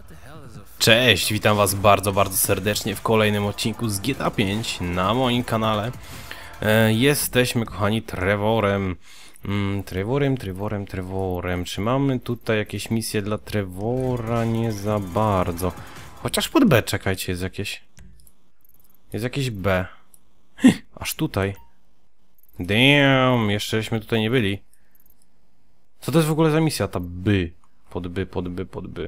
Cześć, witam was bardzo, bardzo serdecznie w kolejnym odcinku z GTA 5 na moim kanale. Jesteśmy, kochani, Trevorem. Trevorem. Czy mamy tutaj jakieś misje dla Trevora? Nie za bardzo. Chociaż pod B, czekajcie, jest jakieś... Jest jakieś B. Aż tutaj. Damn, jeszcze tutaj nie byli. Co to jest w ogóle za misja, ta by? Pod by.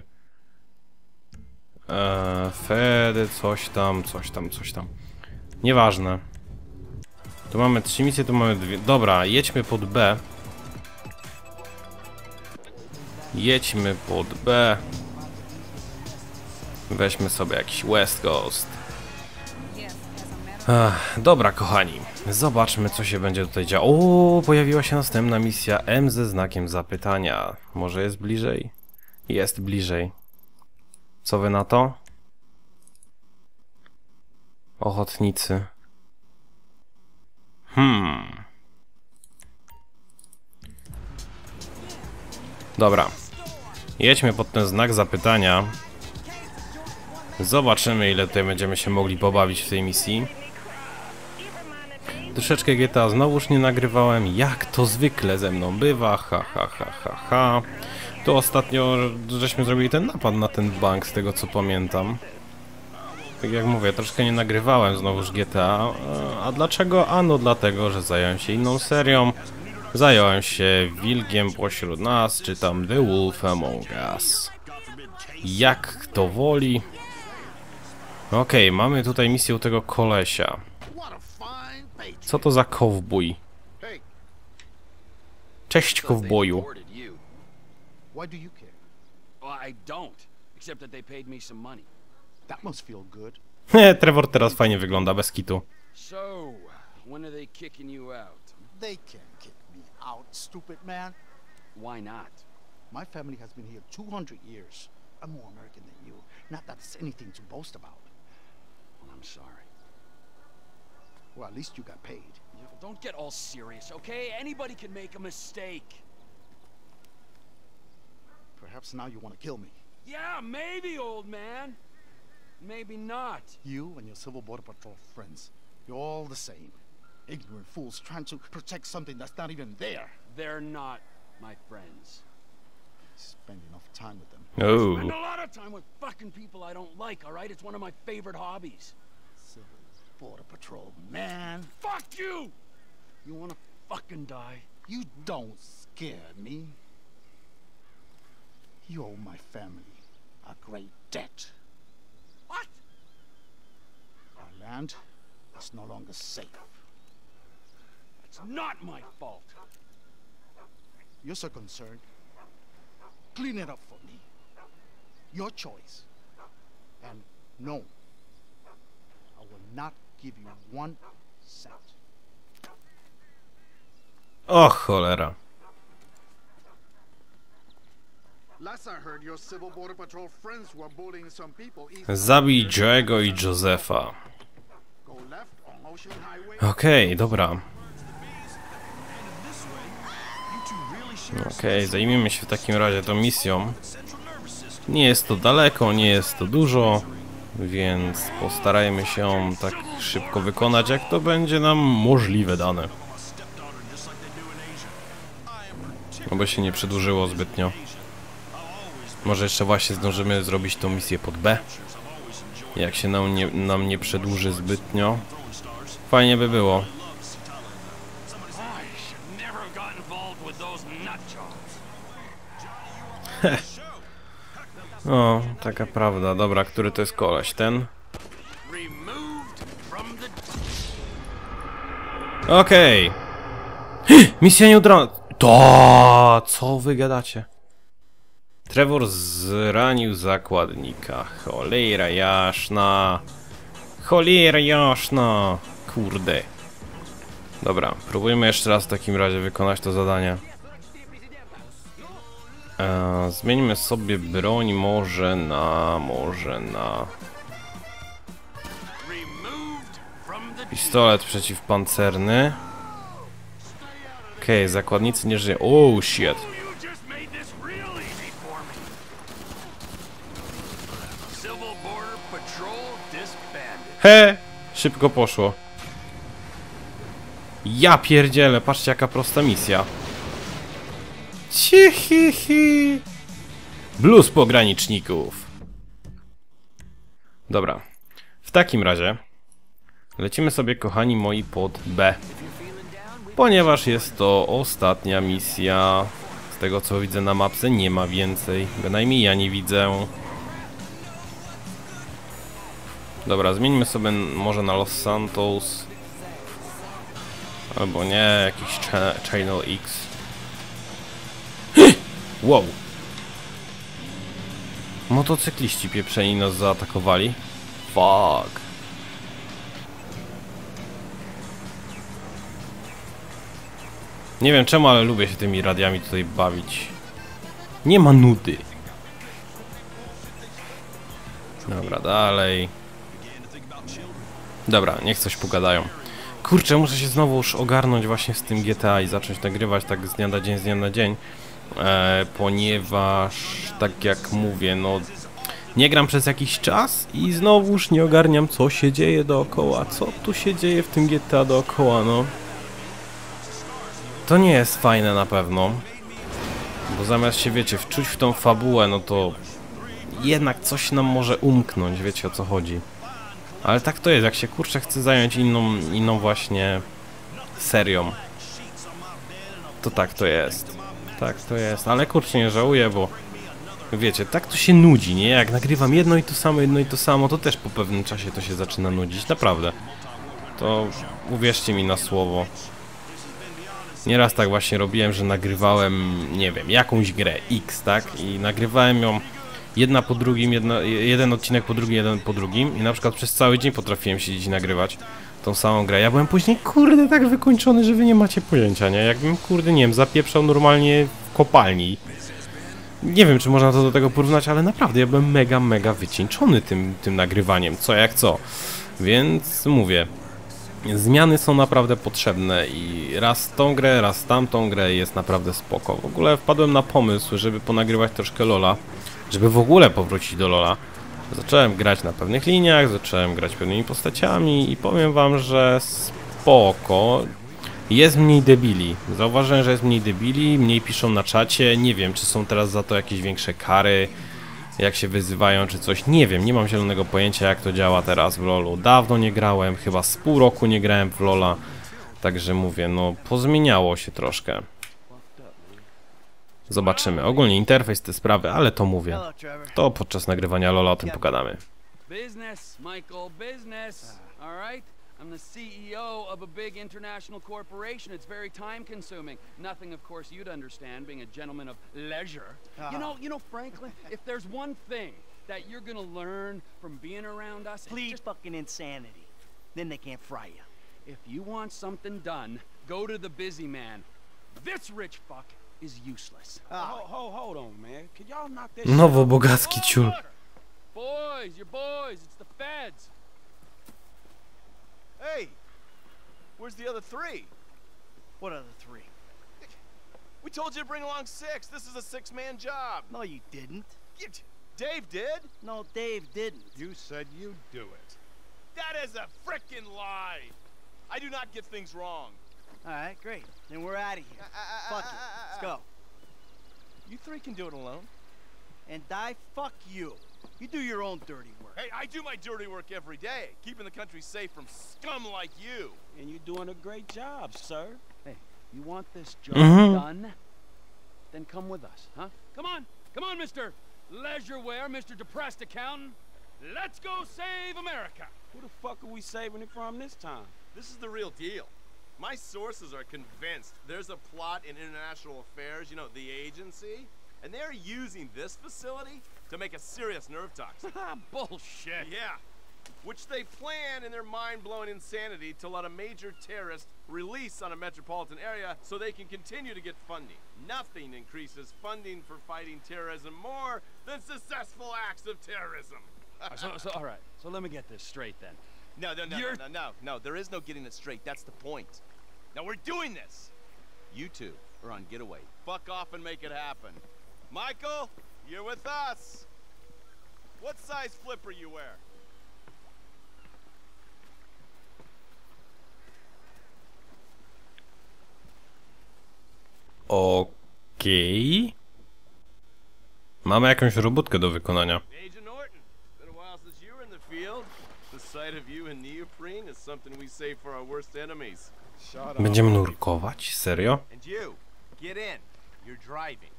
Fedy, coś tam. Nieważne. Tu mamy 3 misje, tu mamy 2. Dobra, jedźmy pod B. Weźmy sobie jakiś West Coast. Dobra, kochani. Zobaczmy, co się będzie tutaj działo. O, pojawiła się następna misja M ze znakiem zapytania. Może jest bliżej? Jest bliżej. Co wy na to? Ochotnicy. Dobra. Jedźmy pod ten znak zapytania. Zobaczymy, ile tutaj będziemy się mogli pobawić w tej misji. Troszeczkę GTA znowuż nie nagrywałem, jak to zwykle ze mną bywa. To ostatnio żeśmy zrobili ten napad na ten bank, z tego co pamiętam. Tak jak mówię, troszkę nie nagrywałem znowuż GTA. A dlaczego? Ano dlatego, że zająłem się inną serią. Zająłem się wilkiem pośród nas, czy tam The Wolf Among Us. Jak kto woli. Okej, mamy tutaj misję u tego kolesia. Co to za kowbój? Cześć, kowboju. Why do you care? Well, I don't, except that they paid me some money. That must feel good. Trevor teraz fajnie wygląda, bez kitu. So, when are they kicking you out? They can't kick me out, stupid man. Why not? My family has been here 200 years. I'm more American than you. Not that it's anything to boast about. Well, I'm sorry. Well, at least you got paid. Don't get all serious, okay? Anybody can make a mistake. Perhaps now you want to kill me. Yeah, maybe, old man. Maybe not. You and your Civil Border Patrol friends, you're all the same. Ignorant fools trying to protect something that's not even there. They're not my friends. Spend enough time with them. Oh. Spend a lot of time with fucking people I don't like, all right? It's one of my favorite hobbies. Civil Border Patrol, man. Fuck you! You wanna fucking die? You don't scare me. You owe my family a great debt. What? Our land is no longer safe. It's not my fault. You're so concerned. Clean it up for me. Your choice. And no, I will not give you 1 cent. O cholera. Last I heard, your Civil Border Patrol friends were bullying some people. Zabij Joe'ego i Josepha. Go left on Ocean Highway. Okej, dobra. Okej, zajmijmy się w takim razie tą misją. Nie jest to daleko, nie jest to dużo, więc postarajmy się ją tak szybko wykonać, jak to będzie nam możliwe dane. Oby się nie przedłużyło zbytnio. Może jeszcze właśnie zdążymy zrobić tą misję pod B. Jak się nam nie przedłuży zbytnio. Fajnie by było. O, taka prawda. Dobra, który to jest koleś? Ten? Okej. Misja nieudrana. To co wy gadacie? Trevor zranił zakładnika. Cholera jasna. Cholera jasna. Kurde. Dobra, próbujmy jeszcze raz w takim razie wykonać to zadanie. Zmieńmy sobie broń może na pistolet przeciwpancerny. Okej, zakładnicy nie żyją. Oh shit. Civil Border Patrol disbanded. He! Szybko poszło. Ja pierdzielę, patrzcie jaka prosta misja. Cihihi. Blues pograniczników. Dobra. W takim razie lecimy sobie, kochani moi, pod B. Ponieważ jest to ostatnia misja. Z tego co widzę na mapce nie ma więcej. Bynajmniej ja nie widzę. Dobra, zmieńmy sobie może na Los Santos. Albo nie, jakiś Channel X. Wow. Motocykliści pieprzeni nas zaatakowali. Fuck. Nie wiem czemu, ale lubię się tymi radiami tutaj bawić. Nie ma nudy. Dobra, dalej. Dobra, niech coś pogadają. Kurczę, muszę się znowu już ogarnąć właśnie z tym GTA i zacząć nagrywać tak z dnia na dzień. Ponieważ, tak jak mówię, no nie gram przez jakiś czas i znowuż nie ogarniam, co się dzieje dookoła. Co tu się dzieje w tym GTA dookoła, no. To nie jest fajne na pewno. Bo zamiast się, wiecie, wczuć w tą fabułę, no to jednak coś nam może umknąć, wiecie o co chodzi. Ale tak to jest, jak się kurczę chce zająć inną właśnie serią. To tak to jest. Tak to jest, ale kurczę nie żałuję, bo wiecie, tak to się nudzi, nie? Jak nagrywam jedno i to samo, to też po pewnym czasie to się zaczyna nudzić, naprawdę. To uwierzcie mi na słowo. Nieraz tak właśnie robiłem, że nagrywałem, nie wiem, jakąś grę X, tak? I nagrywałem ją jedna po drugim, jeden odcinek po drugim, jeden po drugim i na przykład przez cały dzień potrafiłem siedzieć i nagrywać tą samą grę. Ja byłem później, kurde, tak wykończony, że wy nie macie pojęcia, nie? Jakbym, kurde, nie wiem, zapieprzał normalnie w kopalni. Nie wiem, czy można to do tego porównać, ale naprawdę ja byłem mega wycieńczony tym nagrywaniem, co jak co. Więc mówię, zmiany są naprawdę potrzebne i raz tą grę, raz tamtą grę jest naprawdę spoko. W ogóle wpadłem na pomysł, żeby ponagrywać troszkę LoL'a, żeby w ogóle powrócić do LoL'a. Zacząłem grać na pewnych liniach, zacząłem grać pewnymi postaciami i powiem wam, że spoko. Jest mniej debili. Zauważyłem, że jest mniej debili, mniej piszą na czacie. Nie wiem, czy są teraz za to jakieś większe kary, jak się wyzywają, czy coś. Nie wiem, nie mam zielonego pojęcia, jak to działa teraz w LoL'u. Dawno nie grałem, chyba z pół roku nie grałem w LoL'a. Także mówię, no pozmieniało się troszkę. Zobaczymy. Ogólnie interfejs, te sprawy, ale to mówię. To podczas nagrywania LoL'a o tym pogadamy. Business, Michael, business. All right? I'm the CEO of a big international corporation. It's very time consuming. Nothing, of course, you'd understand, being a gentleman of leisure. You know, Franklin, if there's one thing that you're gonna learn from being around us, Please fucking insanity. Then they can't fry you. if you want something done, go to the busy man. This rich fuck is useless. Hold on, man. Can y'all knock that Nowo bogacki ciul. Boys, you're boys. It's the feds. Hey, where's the other three? What other three? We told you to bring along six. This is a six-man job. No, you didn't. Dave did. No, Dave didn't. You said you'd do it. That is a frickin' lie. I do not get things wrong. All right, great. Then we're out of here. Fuck it. Let's go. You three can do it alone. And die, fuck you. You do your own dirty work. Hey, I do my dirty work every day, keeping the country safe from scum like you. And you're doing a great job, sir. Hey, you want this job done? Then come with us, huh? Come on, Mr. Leisureware, Mr. Depressed Accountant. Let's go save America. Who the fuck are we saving it from this time? This is the real deal. My sources are convinced there's a plot in international affairs, you know, the agency, and they're using this facility to make a serious nerve toxin. Bullshit. Yeah, which they plan in their mind-blowing insanity to let a major terrorist release on a metropolitan area so they can continue to get funding. Nothing increases funding for fighting terrorism more than successful acts of terrorism. All right. So let me get this straight then. No, there is no getting it straight. That's the point. Now we're doing this. You two are on getaway. Fuck off and make it happen. Michael, you're with us. What size flipper you wear? Okej. Mamy jakąś robótkę do wykonania. Agent Norton. Been a while since you were in the field. The sight of you in neoprene is something we save for our worst enemies. Shut up. Będziemy nurkować? Serio? And you, get in. You're driving.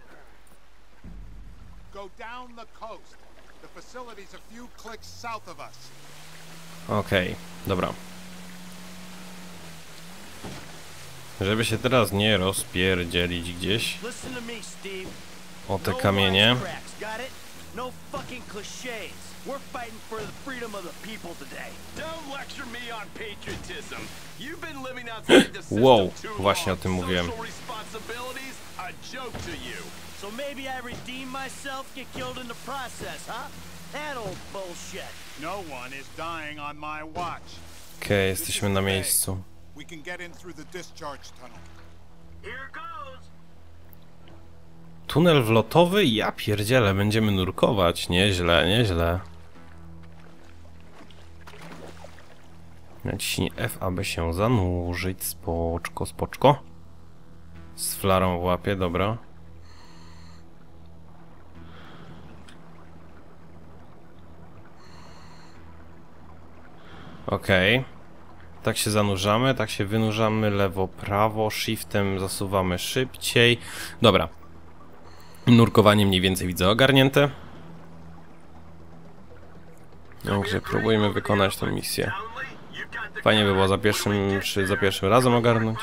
Go down the coast. The facility's a few clicks south of us. Okej, dobra. Żeby się teraz nie rozpierdzielić gdzieś Listen to me, Steve. o te kamienie. wisecracks, got it? No fucking clichés. We're fighting for the freedom of the people today. Don't lecture me on patriotism. You've been living outside the system Wow, too właśnie o long. tym mówiłem. Social responsibilities, a joke to you. So maybe I redeem myself, get killed in the process, huh? That old bullshit. No one is dying on my watch. Okej, jesteśmy na miejscu. We can get in through the discharge tunnel. Here goes. Tunel wlotowy? Ja pierdzielę, będziemy nurkować. Nieźle, nieźle. Naciśnij F, aby się zanurzyć. Spoczko, spoczko. Z flarą w łapie, dobra. Okej. Tak się zanurzamy, tak się wynurzamy lewo, prawo, shiftem zasuwamy szybciej. Dobra. Nurkowanie mniej więcej widzę ogarnięte. Także próbujmy wykonać tę misję. Fajnie by było za pierwszym razem ogarnąć.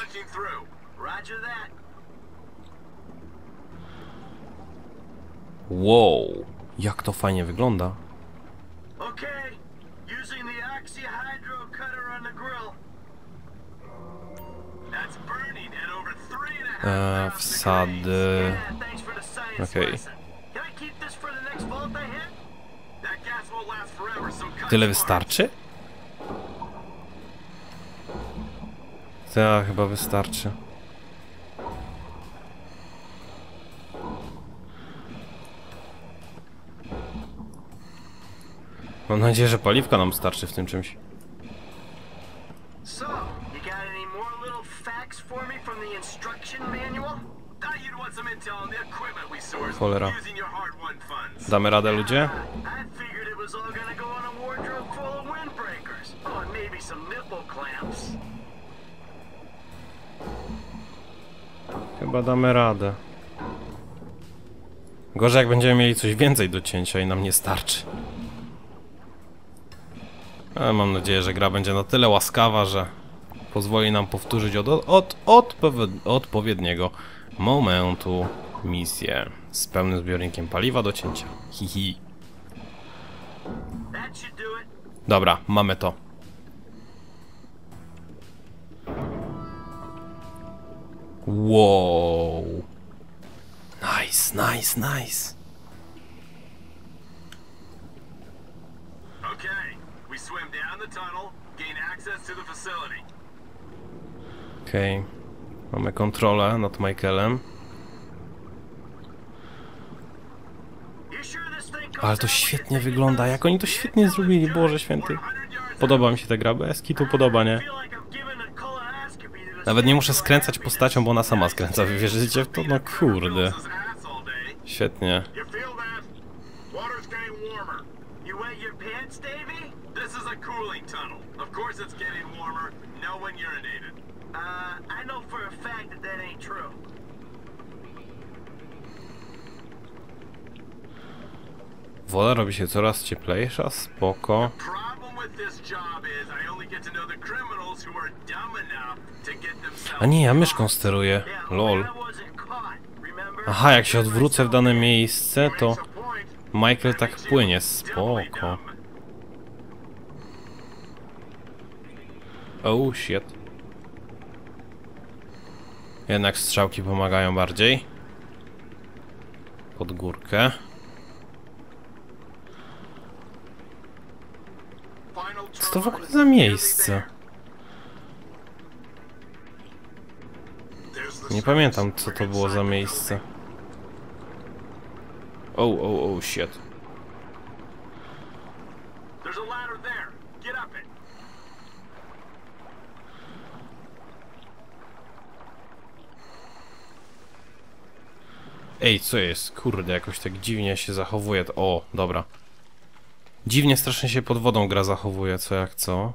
Wow, jak to fajnie wygląda. Okay. Using the oxyhydro cutter on the grill. That's burning at over 3.5 Wsady. Yeah, thanks for the science Okej. lesson. Can I keep this for the next vault I hit? That gas won't last forever, so cut Tyle smart. wystarczy? Tak, chyba wystarczy. Mam nadzieję, że paliwka nam starczy w tym czymś. So, you got any more little facts for me from the instruction manual? Thought you'd want some intel on the equipment we sourced Cholera. using your hard-won funds. Damy radę, ludzie? I figured it was all gonna go on a wardrobe full of windbreakers. Oh, and maybe some nipple clamps. Chyba damy radę. Gorzej jak będziemy mieli coś więcej do cięcia i nam nie starczy. Ale mam nadzieję, że gra będzie na tyle łaskawa, że pozwoli nam powtórzyć od odpowiedniego momentu misję z pełnym zbiornikiem paliwa do cięcia. Hihi. That should do it. Dobra, mamy to. Wow. Nice, nice, nice. Okay, we swim down the tunnel, gain access to the facility. Okej. Mamy kontrolę nad Michaelem. You sure this thing comes Ale to out when you świetnie take it wygląda, nuts? jak oni to świetnie zrobili, Boże Święty. Podoba mi się ta gra, bez kitu podoba, nie? Feel like I'm giving a colonoscopy to this Nawet nie muszę thing. skręcać postacią, bo ona sama skręca, wy wierzycie w to? No kurde. Świetnie. You feel that? Water's getting warmer. You wet your pants, Davey? This is a cooling tunnel. Of course it's getting warmer. No one urinated. I know for a fact that that ain't true. Woda robi się coraz cieplejsza, spoko. Problem with this job is I only get to know the criminals who are dumb enough to get themselves. A nie, ja myszką steruję. Yeah, Lol. I wasn't caught, remember? Aha, jak się odwrócę w dane miejsce, to Makes a point. Michael tak płynie, spoko. Oh shit. Jednak strzałki pomagają bardziej. Pod górkę. Co to w ogóle za miejsce? Nie pamiętam, co to było za miejsce. Oh shit. Ej, co jest? Kurde, jakoś tak dziwnie się zachowuje. O, dobra. Dziwnie strasznie się pod wodą gra zachowuje, co jak co.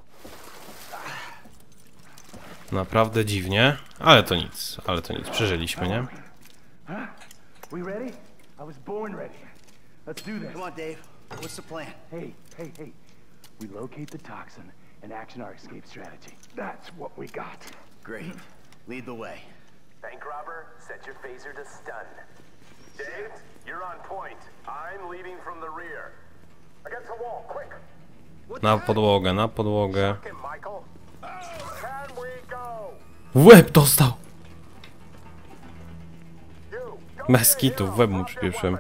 Naprawdę dziwnie, ale to nic, przeżyliśmy, nie? We ready? I was born ready. Let's do this. Come on, Dave. What's the plan? Hey. We locate the toxin and action our escape strategy. That's what we got. Great. Lead the way. Bank robber, set your phaser to stun. Dave, you're on point. I'm leading from the rear. Against the wall, quick. Na podłogę, na podłogę. Fucking Michael. Can we go? W łeb dostał! You, go Bez kitu, w łeb mu przypieprzyłem.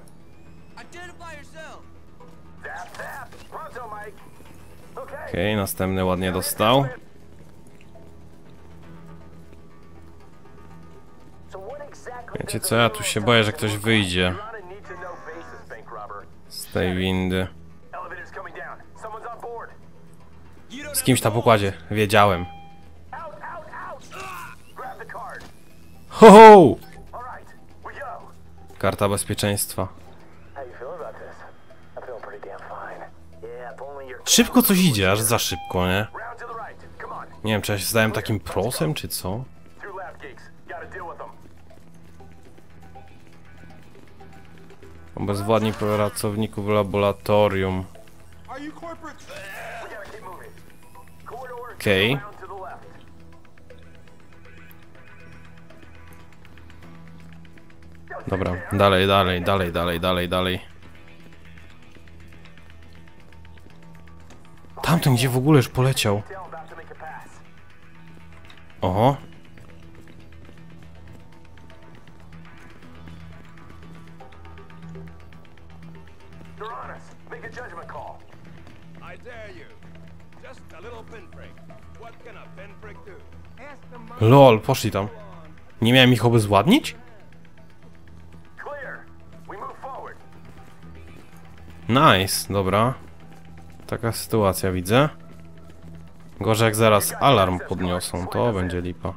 Zap. Pronto, Mike. Okay. Okej, następny ładnie dostał. So what exactly Wiecie co, ja tu się boję, że ktoś wyjdzie You're on a need to know basis, bank robber. z tej windy. Elevator's coming down. Someone's on board. Z kimś na pokładzie, wiedziałem. Out. Grab the card. Ho ho! All right, we go. Karta bezpieczeństwa. How you feel about this? I'm feeling pretty damn fine. Yeah, if only you're Szybko coś idzie, aż za szybko, nie? round to the right. Come on. Nie wiem, czy ja się zdałem takim prosem, czy co? Two lab geeks. Gotta deal with them. Obezwładni pracowników laboratorium. We gotta keep moving. Corridor. Okej. Round to the left. Dobra, dalej. Tamten gdzie w ogóle już poleciał? Tail about to make a pass. Oho. They're on us. Make a judgment call. I dare you. Just a little pinprick. What can a pinprick do? Lol, poszli tam. Nie miałem ich obezwładnić? Clear. We move forward. Nice, dobra. Taka sytuacja widzę. Gorzej jak zaraz alarm podniosą, to będzie lipa.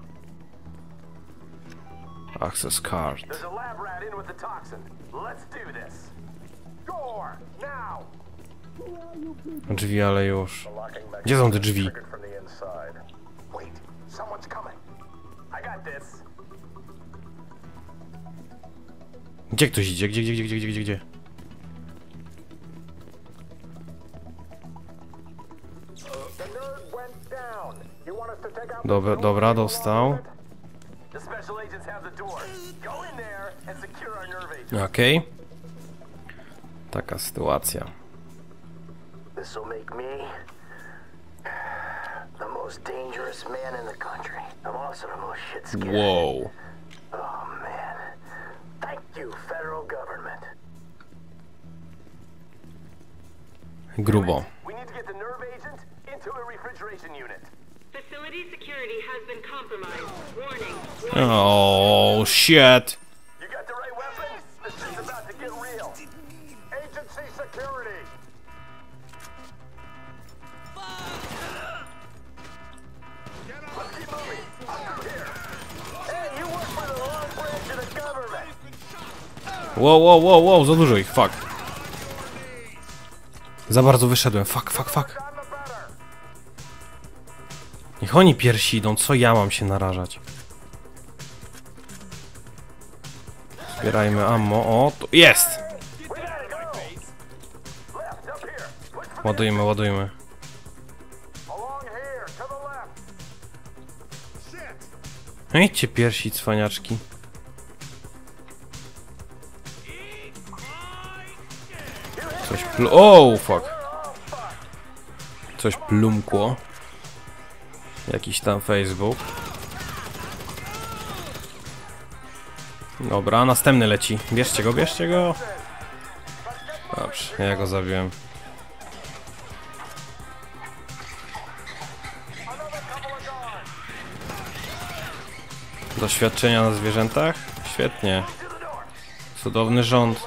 Access card. There's a lab rat in with the toxin. Let's do this. Gore, now. Drzwi, ale już. Gdzie są te drzwi? From the inside. Wait, someone's coming. I got this. Gdzie ktoś idzie? Gdzie? The nerd went down. You want us to take out Dobra, dostał. The special agents have the door. Go in there and secure our nerve agent. Okej. Taka sytuacja. This will make me the most dangerous man in the country. I'm also the most shit scared. Wow. Oh man. Thank you, federal government. Grubo. We need to get the nerve agent into a refrigeration unit. Facility security has been compromised. Warning. Oh shit. You got the right weapons? This is about to get real. Agency security. Let's keep moving. I'm not here. Hey, you work for the wrong branch of the government. Wow, za dużo ich, fuck. Za bardzo wyszedłem, fuck. I'm the better. Niech oni pierwsi idą, co ja mam się narażać? Zbierajmy ammo, o, to jest! We gotta go. Left, up here. Look for Ładujmy. along here, to the left. Shit. No idźcie pierwsi, cwaniaczki. Coś oh, fuck. Coś plumkło. Jakiś tam Facebook. Dobra, następny leci. Bierzcie go. Dobrze, ja go zabiłem. Doświadczenia na zwierzętach? Świetnie. Cudowny rząd.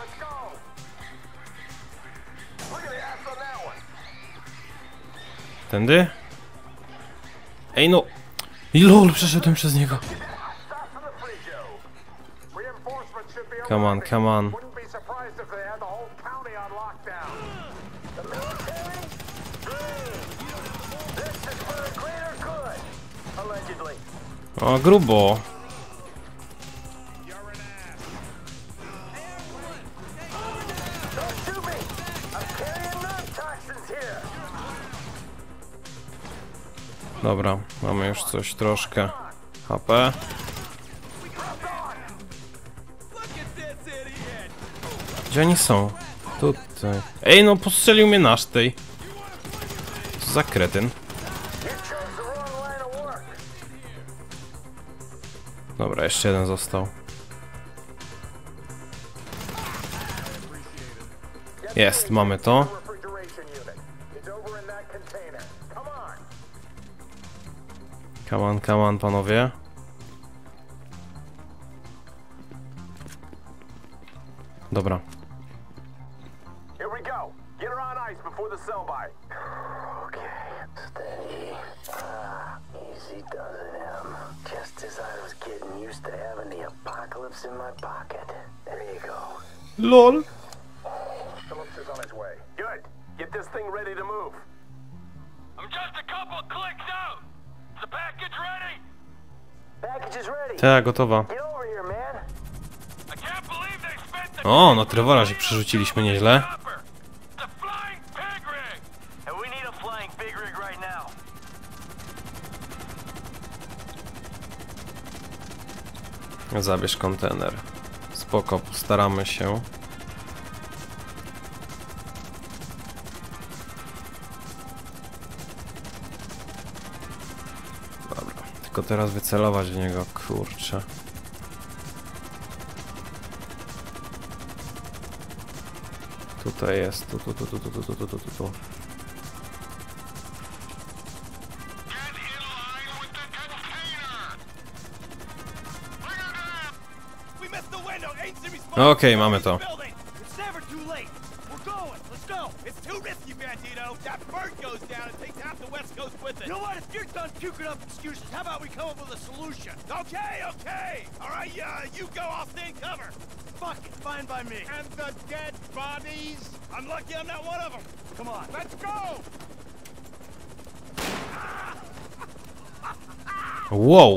Tędy? Ej no! I lol, przeszedłem przez niego. Reinforcements should be Come on, come on. Wouldn't be surprised if they had the whole county on lockdown. The military? This is for the greater good. Allegedly. O, grubo. Don't shoot me! I'm carrying nerve toxins here. Dobra, mamy już coś troszkę. HP. Gdzie oni są? Tutaj. Ej, no postrzelił mnie nasz tej. Co za kretyn. Dobra, jeszcze jeden został. Jest, mamy to. Come on, panowie. Dobra. Here we go. Get her on ice before the sell by. Okay, steady. Easy does it, Em. Just as I was getting used to having the apocalypse in my pocket. There you go. LOL. Phillips is on his way. Good. Get this thing ready to move. I'm just a couple clicks out. Is the package ready? Package is ready. Tak, gotowa. Get over here, man. I can't believe they spent the O, no Trevora się przerzuciliśmy nieźle. chopper. It's a flying pig rig. And we need a flying big rig right now. Zabierz kontener. Spoko, postaramy się. Dobra, tylko teraz wycelować w niego, kurczę. Tutaj jest, tu. Okej, mamy to. It's never too late. We're going. Let's go. It's too risky, Bandito. That bird goes down and takes half the West Coast with it. You know what? If you're done puking up excuses, how about we come up with a solution? Okay. All right, you go. I'll stay in cover. Fuck it. Fine by me. And the dead bodies? I'm lucky I'm not one of them. Come on. Let's go. Wow.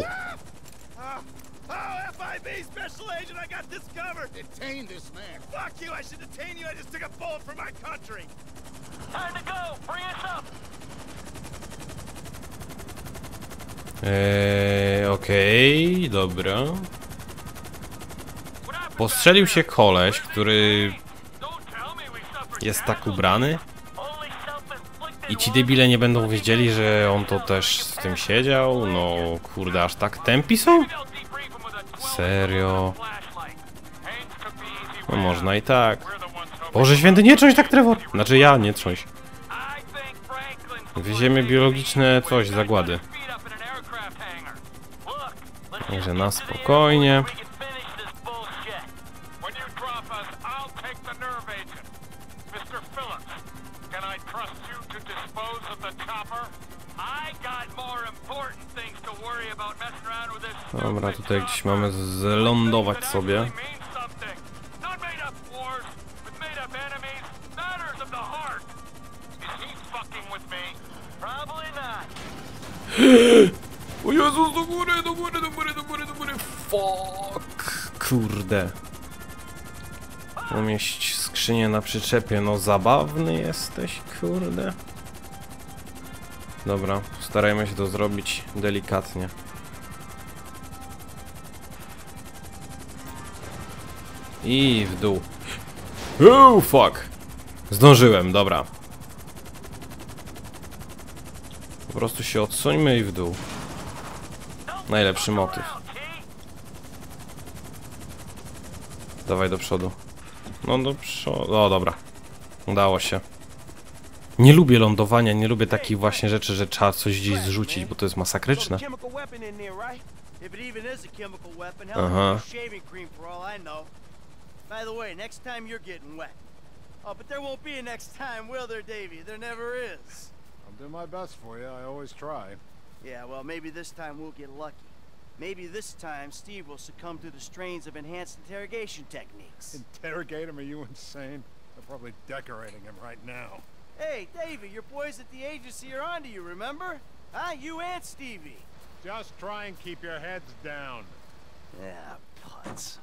FIB Special Agent, I got this covered. Detain this man. Fuck you. I should detain you. I just took a bullet for my country. Time to go. Bring us up. Okej, dobra. Postrzelił się koleś, który jest tak ubrany. I ci debile nie będą wiedzieli, że on to też z tym siedział. No kurde, aż tak tępi są? Serio? No można i tak. Boże święty, nie trząść tak, Trevor! Znaczy ja, nie trząść. Wieziemy biologiczne coś, zagłady. Także na spokojnie. Dobra, tutaj gdzieś mamy zlądować sobie. O Jezus, do góry. Fuck. Kurde. Umieść skrzynię na przyczepie, no zabawny jesteś, kurde. Dobra, starajmy się to zrobić delikatnie. I w dół. Oh, fuck. Zdążyłem, dobra. Po prostu się odsuńmy i w dół. Najlepszy motyw. Dawaj do przodu. No do przodu. O, dobra. Udało się. Nie lubię lądowania, nie lubię takich właśnie rzeczy, że trzeba coś gdzieś zrzucić, bo to jest masakryczne. Aha. By the way, next time you're getting wet. Oh, but there won't be a next time, will there, Davey? There never is. I'll do my best for you. I always try. Yeah, well, maybe this time we'll get lucky. Maybe this time Steve will succumb to the strains of enhanced interrogation techniques. Interrogate him? Are you insane? They're probably decorating him right now. Hey, David, your boys at the agency are onto you, remember? Huh? You and Stevie. Just try and keep your heads down. Yeah, putz.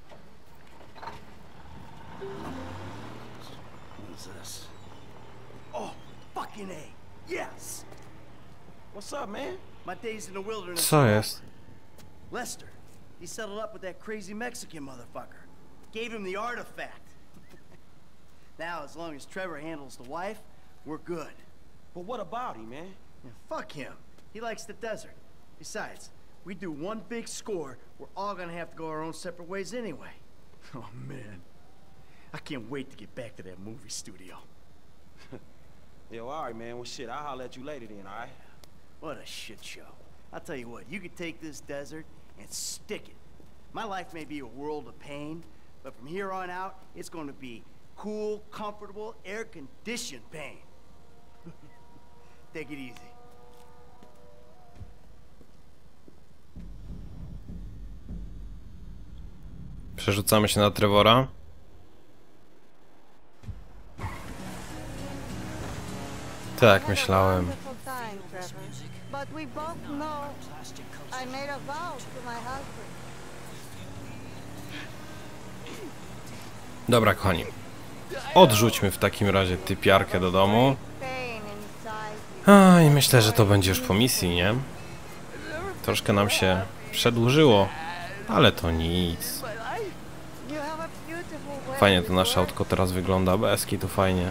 What is this? Oh, fucking A. Yes! What's up, man? My days in the wilderness. Co jest? Lester. He settled up with that crazy Mexican motherfucker. Gave him the artifact. Now, as long as Trevor handles the wife, we're good. But what about him, man? Yeah, fuck him. He likes the desert. Besides, we do one big score, we're all gonna have to go our own separate ways anyway. Oh, man. I can't wait to get back to that movie studio. Yo, alright, man. Well, shit, I'll holler at you later then, alright? What a shit show. I'll tell you what, you could take this desert and stick it. My life may be a world of pain, but from here on out, it's going to be cool, comfortable, air-conditioned pain. Take it easy. Przerzucamy się na Trevora. Tak, myślałem. But we both know I made a vow to my husband. Dobra, kochani. Odrzućmy w takim razie typiarkę do domu. I myślę, że to będzie już po misji, nie? Troszkę nam się przedłużyło, ale to nic. Fajnie to nasze autko teraz wygląda, bez kitu fajnie.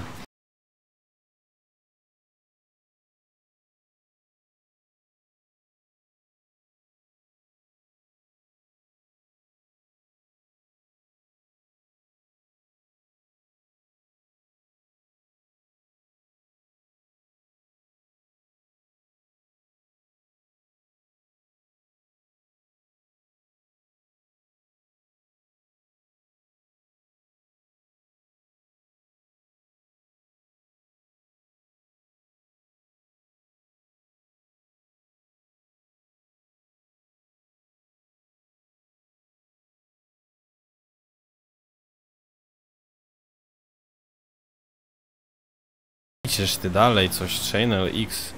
Idziesz ty dalej, coś Channel X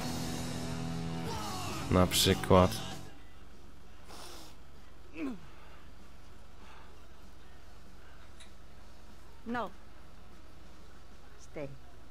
na przykład. No. Stay.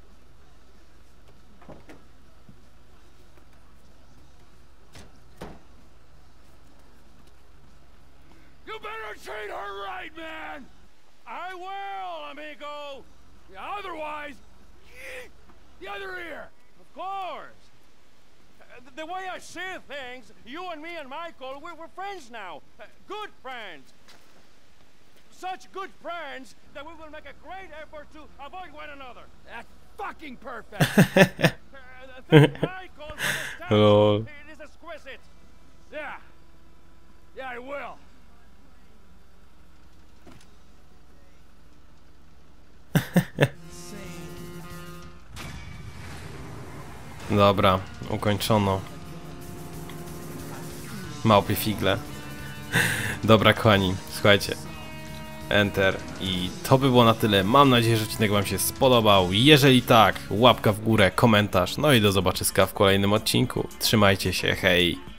You better treat her right, man! I will, amigo! Otherwise, the other ear! Of course! The way I see things, you and me and Michael, we're friends now. Good friends. Such good friends that we will make a great effort to avoid one another. That's fucking perfect! Thank Michael for this Lol. It is exquisite. Yeah. Yeah, I will. Dobra, ukończono. Małpie figle. Dobra, kochani, słuchajcie. Enter. I to by było na tyle. Mam nadzieję, że odcinek wam się spodobał. Jeżeli tak, łapka w górę, komentarz. No i do zobaczyska w kolejnym odcinku. Trzymajcie się, hej!